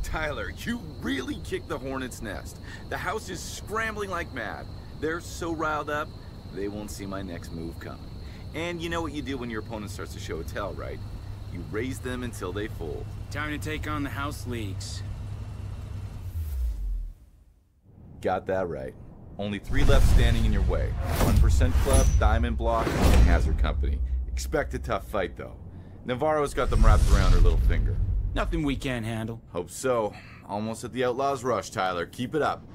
Tyler, you really kicked the hornet's nest. The house is scrambling like mad. They're so riled up, they won't see my next move coming. And you know what you do when your opponent starts to show a tail, right? You raise them until they fold. Time to take on the house leagues. Got that right. Only 3 left standing in your way. 1% Club, Diamond Block, and Hazard Company. Expect a tough fight, though. Navarro's got them wrapped around her little finger. Nothing we can't handle. Hope so. Almost at the Outlaws' rush, Tyler. Keep it up.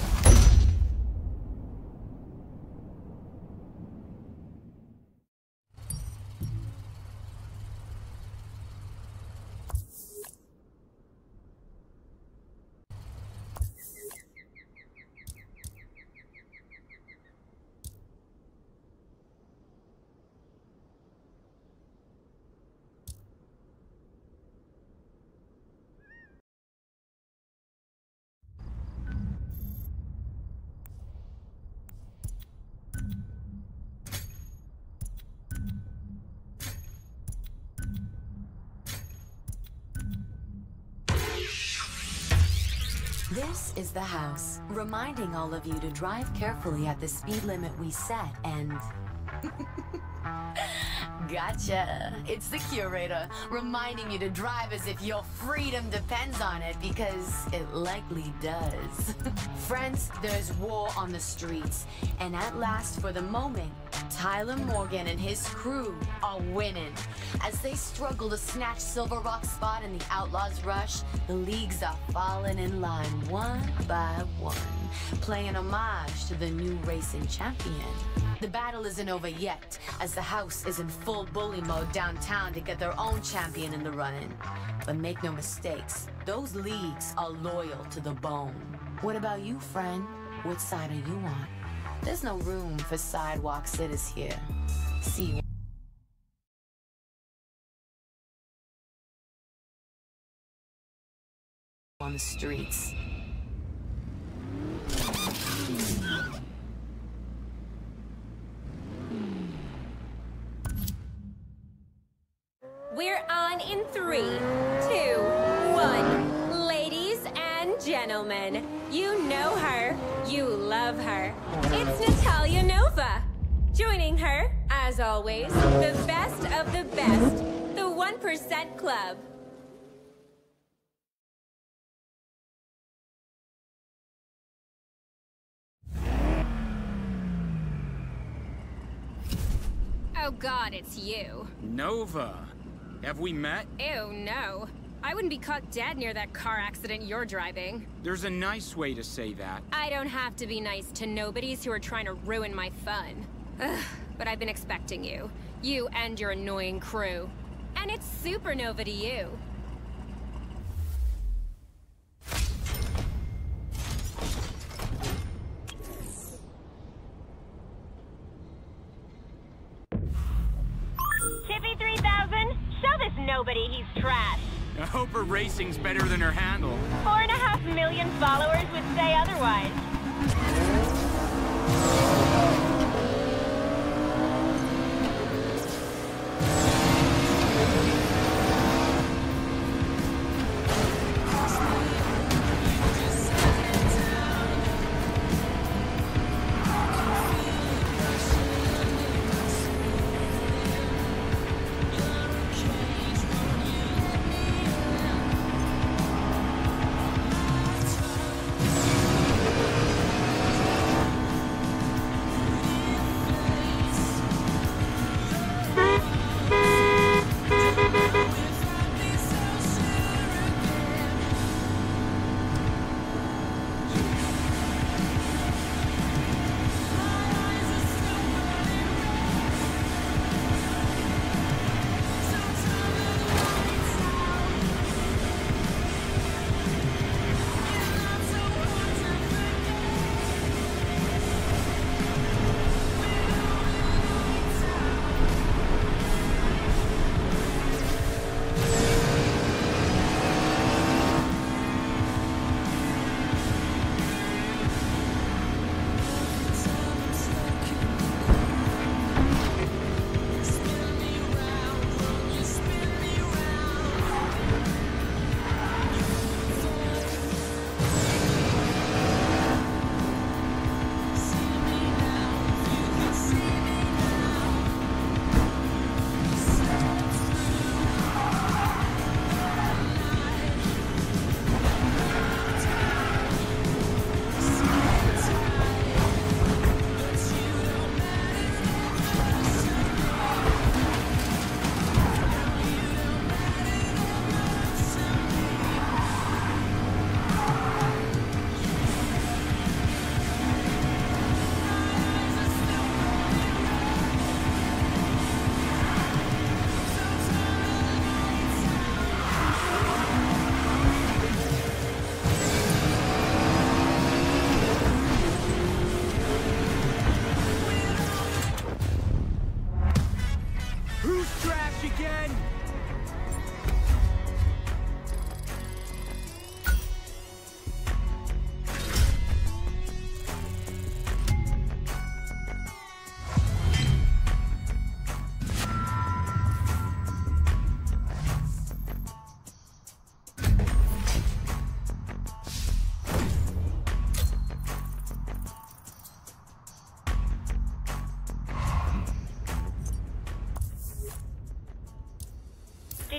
This is the house, reminding all of you to drive carefully at the speed limit we set and... Gotcha! It's the curator, reminding you to drive as if your freedom depends on it, because it likely does. Friends, there's war on the streets, and at last, for the moment, Tyler Morgan and his crew are winning. As they struggle to snatch Silver Rock's spot in the Outlaws' rush, the leagues are falling in line one by one, playing homage to the new racing champion. The battle isn't over yet, as the house is in full bully mode downtown to get their own champion in the running. But make no mistakes, those leagues are loyal to the bone. What about you, friend? What side are you on? There's no room for sidewalk sitters here. See you on the streets. We're on in 3, 2, 1. Ladies and gentlemen, you know her, you love her. It's Natalia Nova. Joining her, as always, the best of the best, the 1% Club. Oh God, it's you. Nova. Have we met? Ew, no. I wouldn't be caught dead near that car accident you're driving. There's a nice way to say that. I don't have to be nice to nobodies who are trying to ruin my fun. Ugh, but I've been expecting you. You and your annoying crew. And it's supernova to you. Tippy 3000, show this nobody he's trash. I hope her racing's better than her handle. 4.5 million followers would say otherwise.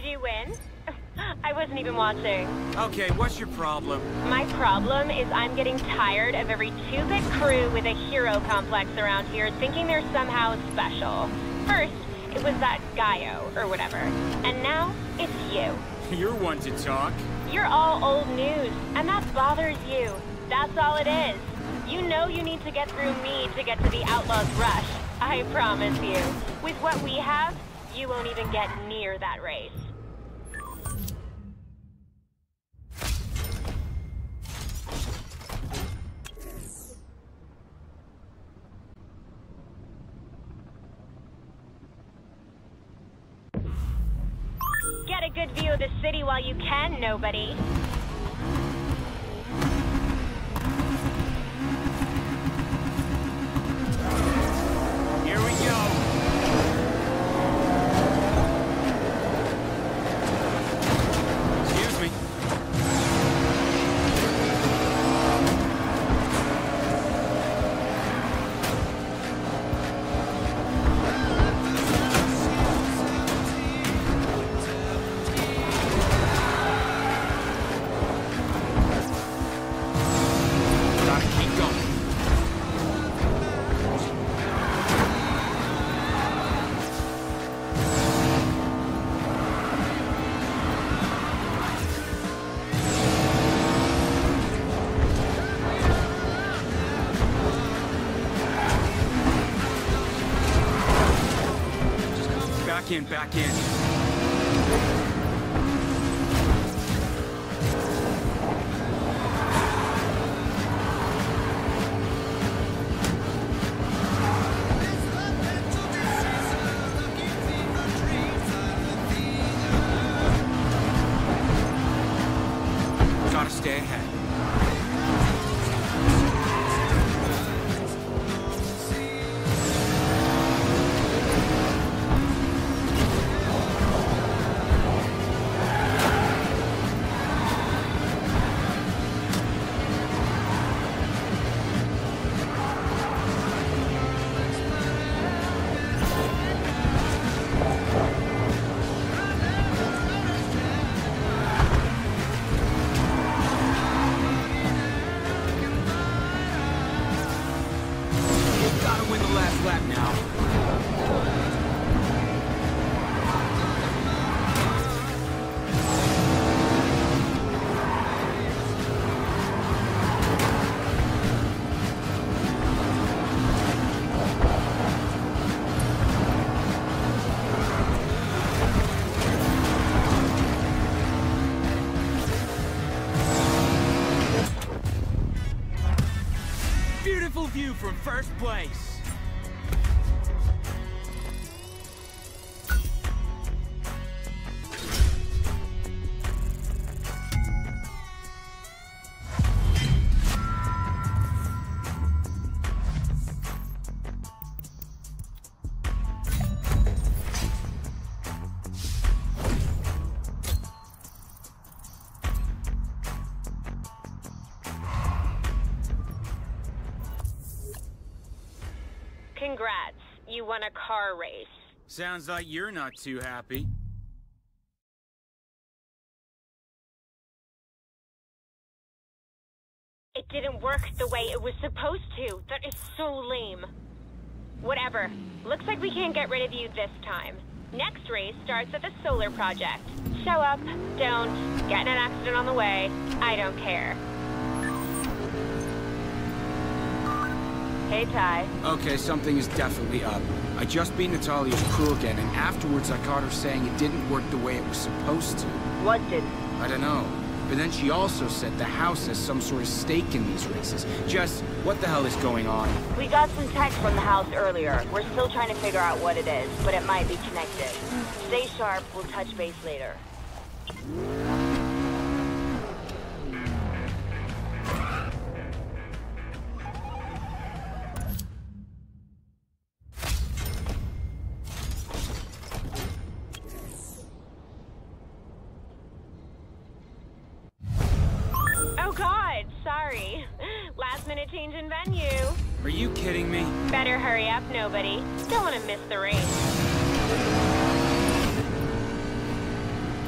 Did you win? I wasn't even watching. Okay, what's your problem? My problem is I'm getting tired of every two-bit crew with a hero complex around here thinking they're somehow special. First, it was that Gaio, or whatever. And now, it's you. You're one to talk. You're all old news, and that bothers you. That's all it is. You know you need to get through me to get to the Outlaws Rush. I promise you. With what we have, you won't even get near that race. Get a good view of the city while you can, nobody. Here we go. Excuse me. Gotta keep going. Back in. Gotta stay ahead. Lap now. Beautiful view from first place. Congrats, you won a car race. Sounds like you're not too happy. It didn't work the way it was supposed to. That is so lame. Whatever. Looks like we can't get rid of you this time. Next race starts at the solar project. Show up, don't, get in an accident on the way. I don't care. Hey, Ty. Okay, something is definitely up. I just beat Natalia's crew again, and afterwards I caught her saying it didn't work the way it was supposed to. What did? I don't know. But then she also said the house has some sort of stake in these races. Jess, what the hell is going on? We got some text from the house earlier. We're still trying to figure out what it is, but it might be connected. Stay sharp. We'll touch base later. Oh God, sorry. Last minute change in venue. Are you kidding me? Better hurry up, nobody. Don't want to miss the race.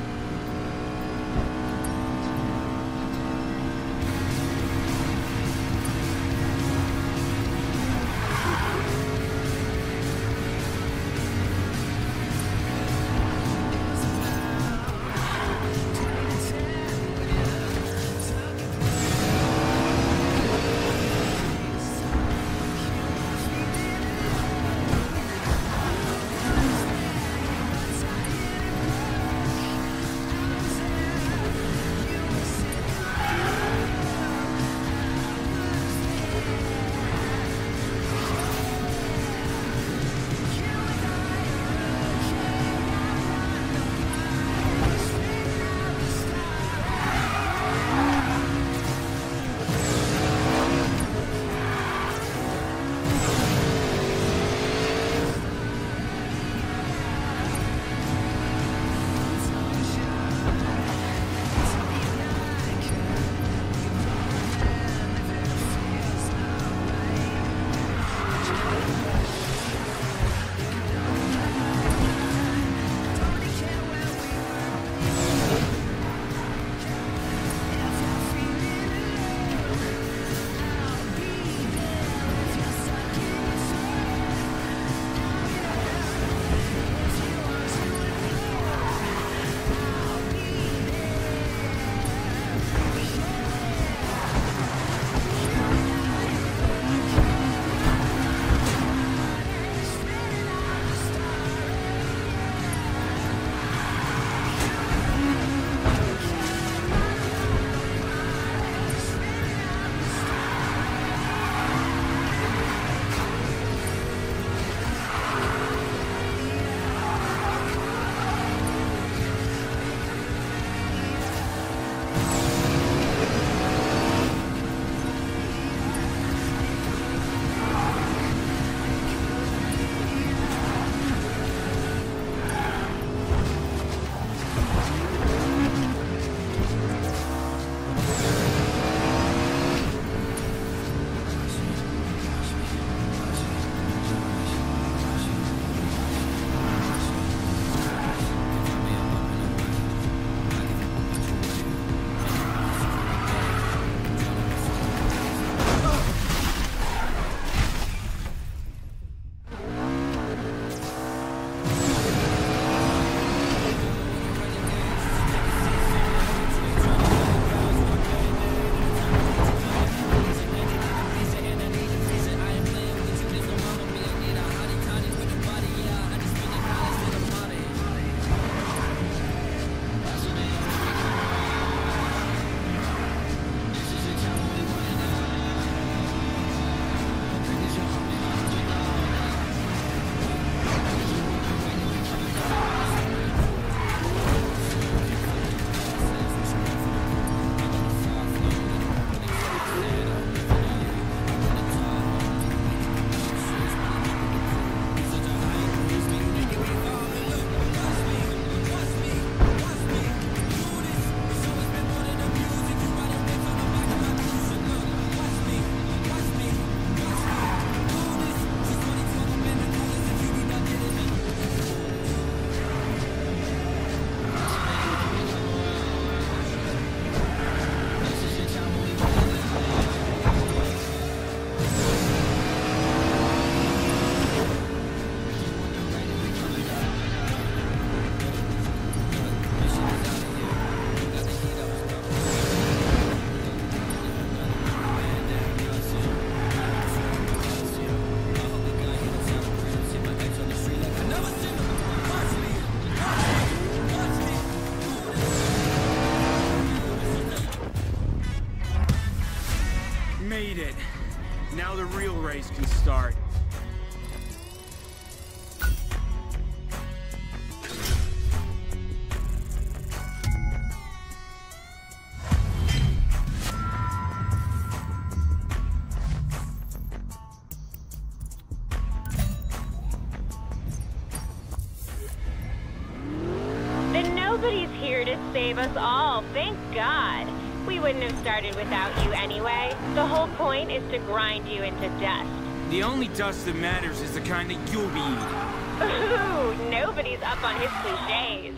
made it. Now the real race can start. Then nobody's here to save us all, thank God. We wouldn't have started without you anyway. The whole point is to grind you into dust. The only dust that matters is the kind that you'll be eating. Ooh, nobody's up on his cliches.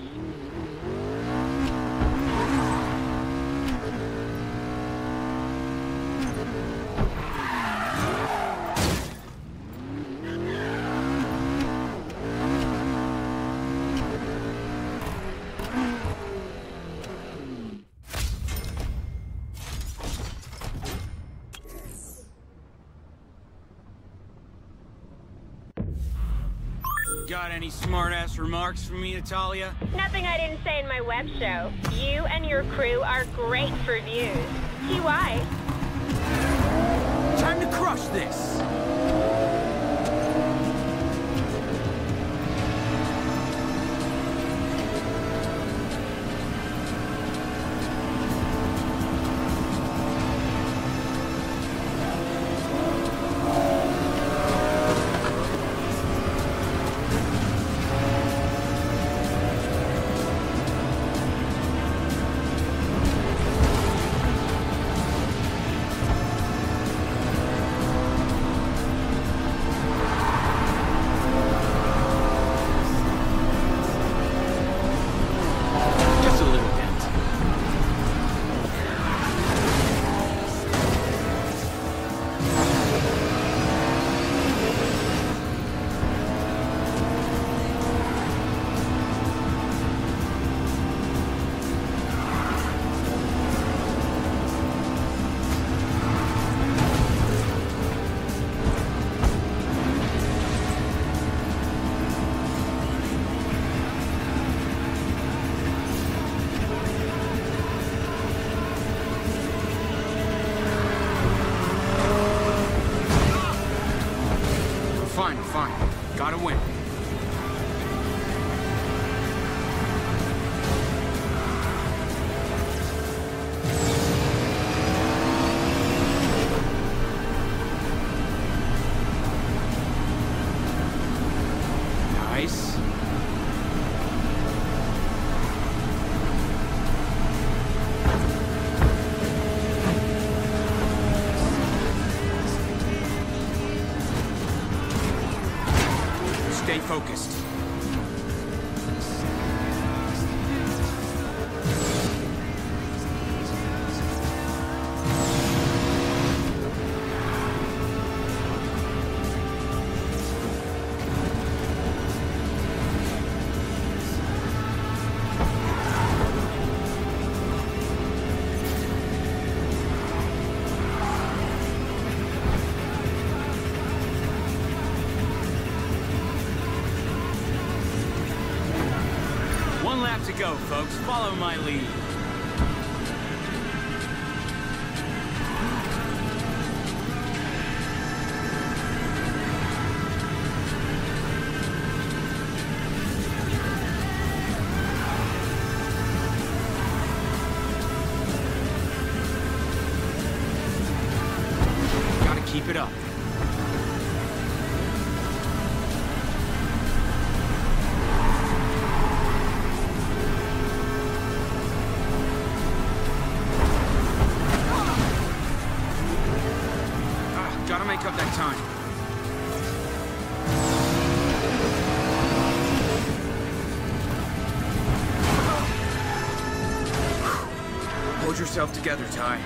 Got any smart-ass remarks for me, Natalia? Nothing I didn't say in my web show. You and your crew are great for views. See why? Time to crush this! Fine. Gotta win. Nice. Stay focused. One lap to go, folks. Follow my lead. Gotta keep it up. Gotta make up that time. Hold yourself together, Ty.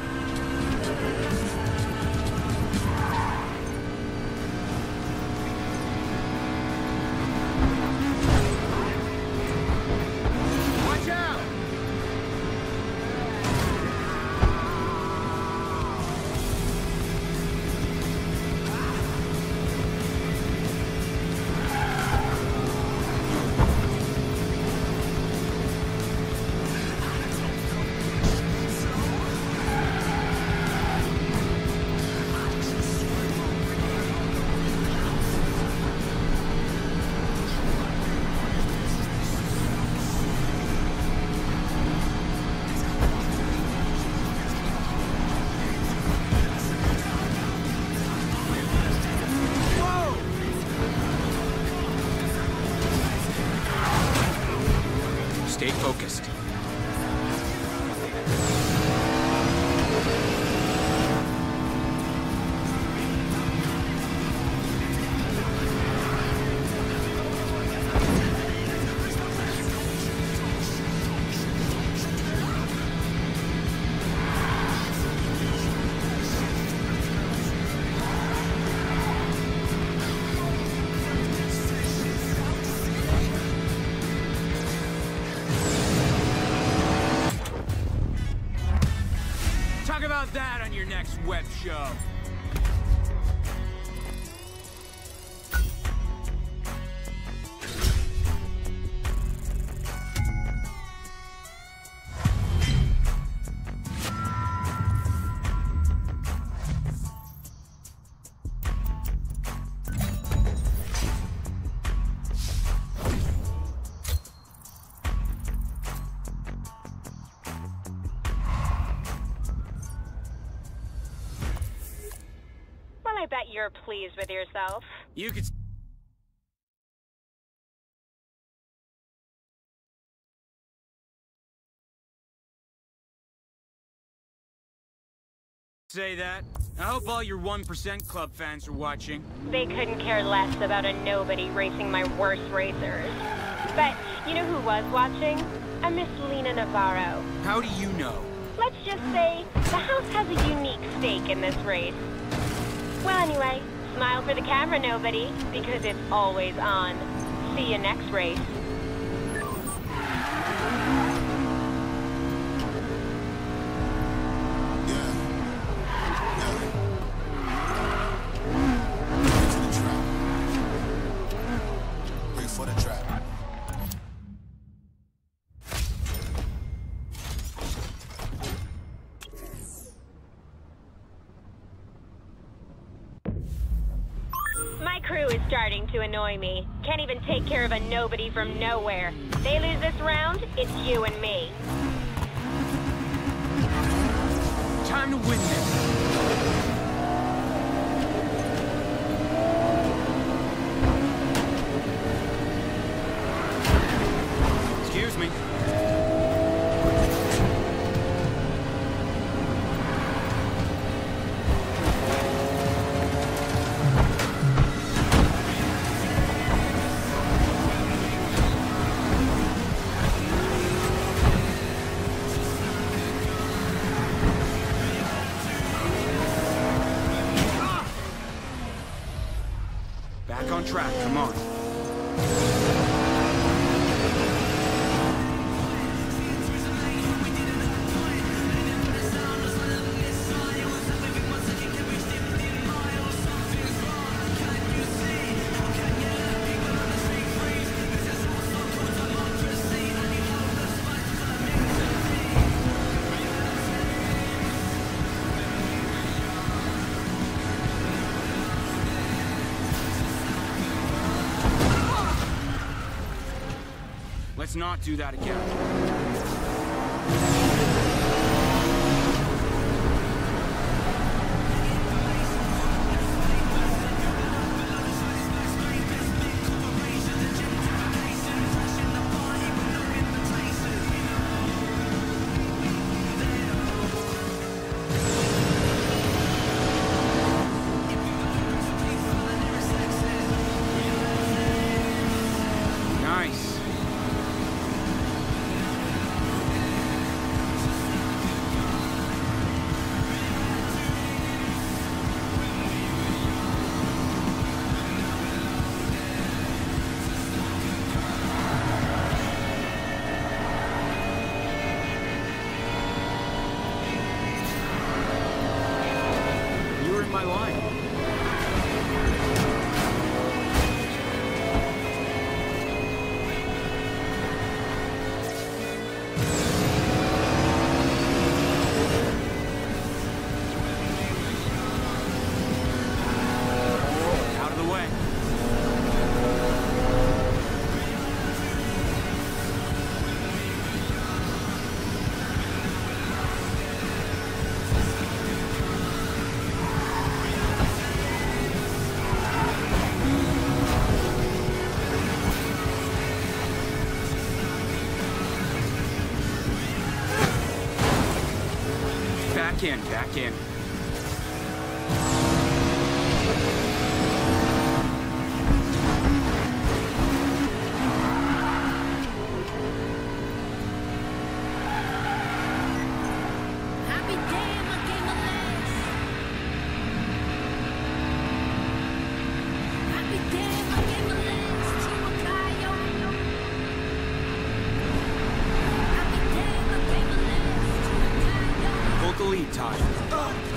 Watch out! next web show. I bet you're pleased with yourself. You could say that. I hope all your 1% Club fans are watching. They couldn't care less about a nobody racing my worst racers. But you know who was watching? A Miss Lina Navarro. How do you know? Let's just say the house has a unique stake in this race. Well, anyway, smile for the camera, nobody, because it's always on. See you next race. My crew is starting to annoy me. Can't even take care of a nobody from nowhere. They lose this round, it's you and me. Time to win this. Excuse me. Back on track, come on. Let's not do that again. Nice. You were in my line. Out of the way. Back in, back in. Happy damn, I gave my last. Happy damn, I gave my last to a coyote. Happy damn, I gave my last to a coyote. Hold the lead, Ty.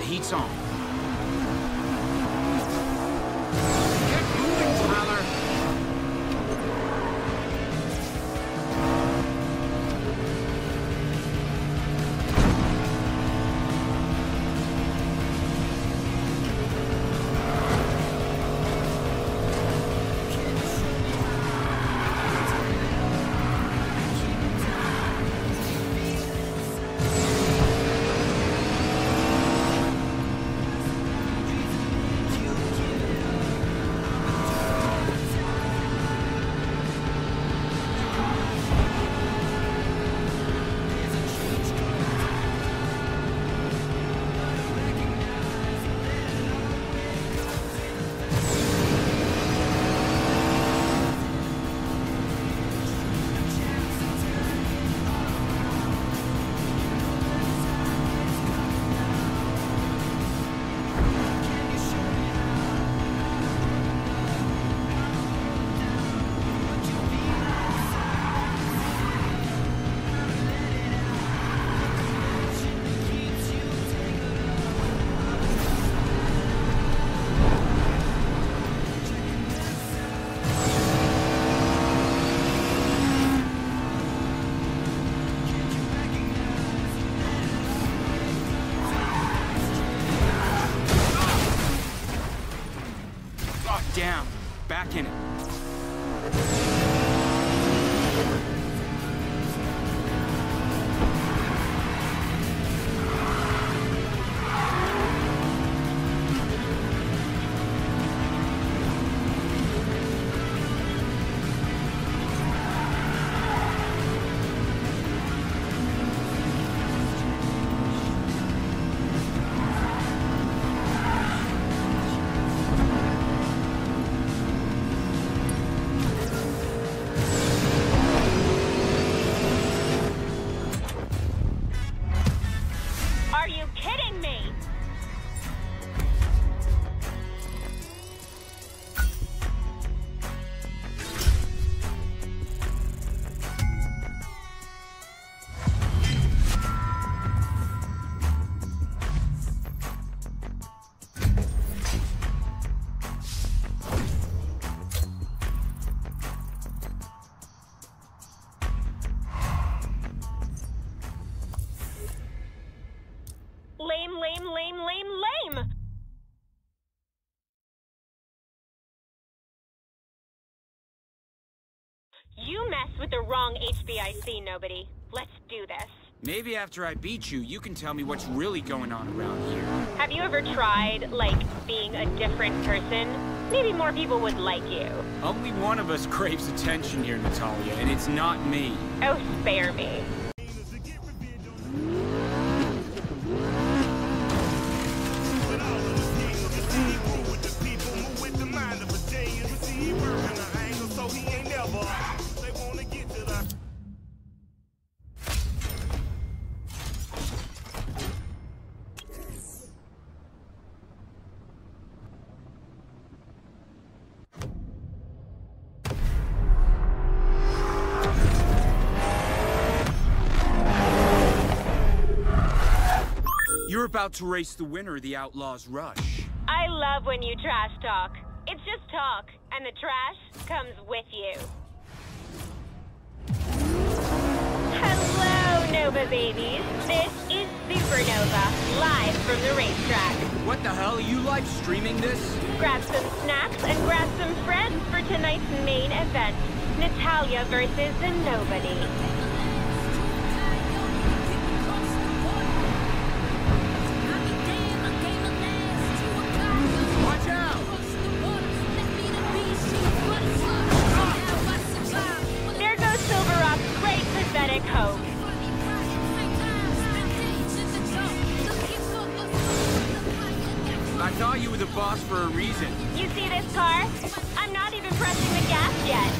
heat's on. Get moving, Tyler! Down. Back in it. Lame! You mess with the wrong HBIC, nobody. Let's do this. Maybe after I beat you, you can tell me what's really going on around here. Have you ever tried, like, being a different person? Maybe more people would like you. Only one of us craves attention here, Natalia, and it's not me. Oh, spare me. You're about to race the winner of the Outlaws Rush. I love when you trash talk. It's just talk, and the trash comes with you. Hello, Nova babies. This is Supernova, live from the racetrack. What the hell? Are you live streaming this? Grab some snacks and grab some friends for tonight's main event, Natalia versus the Nobody. Hope. I thought you were the boss for a reason. You see this car? I'm not even pressing the gas yet.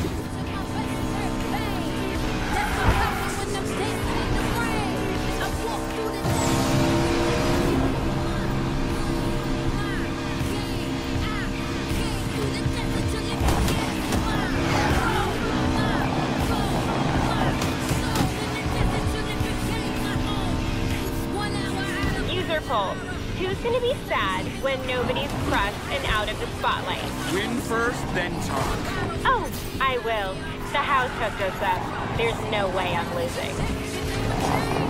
Pulse 2 gonna be sad when nobody's crushed and out of the spotlight. Win first, then talk. Oh, I will. The house hooked us up. There's no way I'm losing.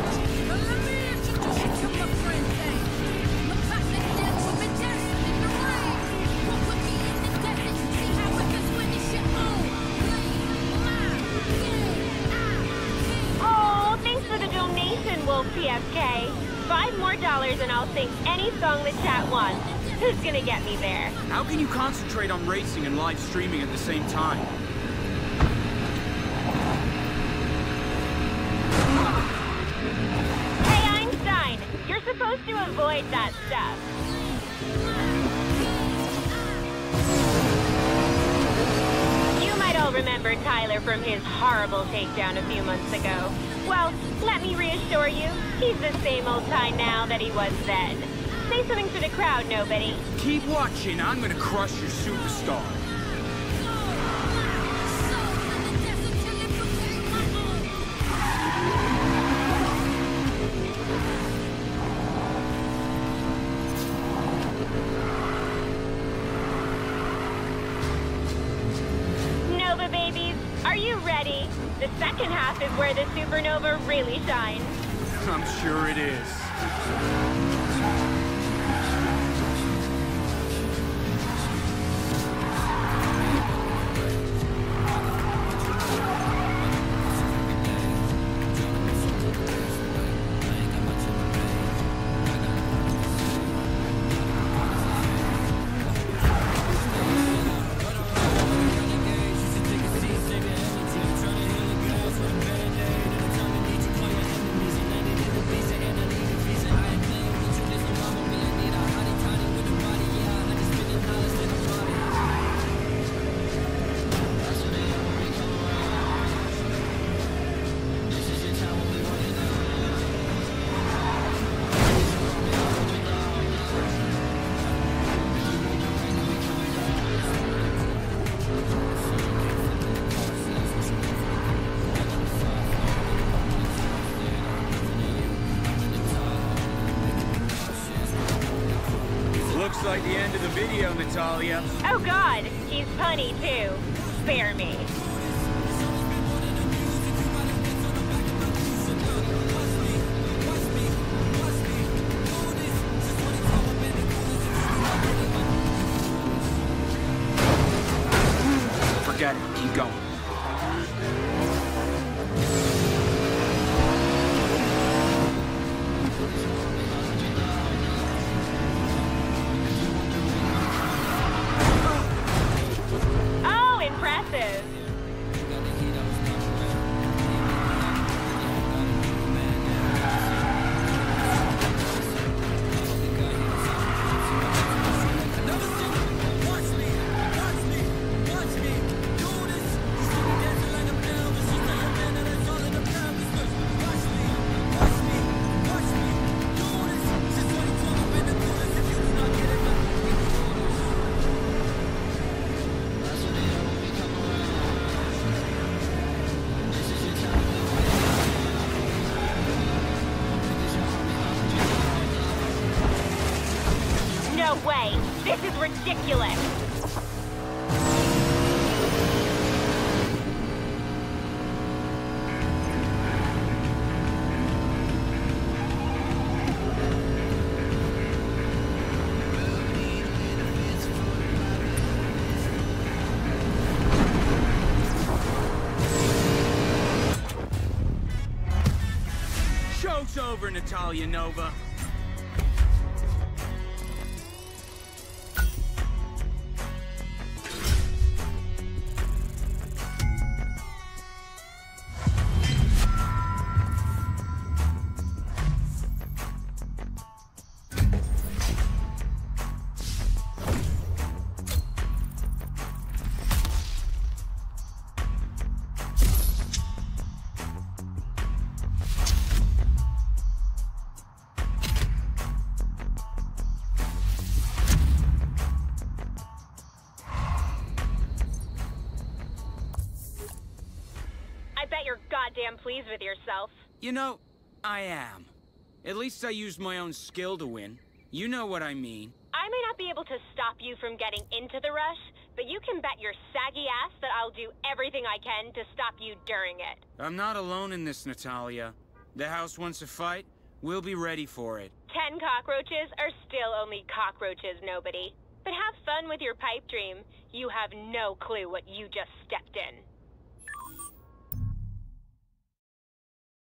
Wolf PFK. $5 more and I'll sing any song the chat wants. Who's gonna get me there? How can you concentrate on racing and live streaming at the same time? Hey, Einstein! You're supposed to avoid that stuff. You might all remember Tyler from his horrible takedown a few months ago. Well, let me reassure you, he's the same old Ty now that he was then. Say something for the crowd, nobody. Keep watching, I'm gonna crush your superstar. Nova babies, are you ready? The second half is where the supernova really shines. I'm sure it is. Looks like the end of the video, Natalia. Oh God, he's punny too. Spare me. Forget it, keep going. No way! This is ridiculous! Show's over, Natalia Nova. Goddamn pleased with yourself. You know, I am. At least I used my own skill to win. You know what I mean. I may not be able to stop you from getting into the rush, but you can bet your saggy ass that I'll do everything I can to stop you during it. I'm not alone in this, Natalia. The house wants a fight. We'll be ready for it. 10 cockroaches are still only cockroaches, nobody. But have fun with your pipe dream. You have no clue what you just stepped in.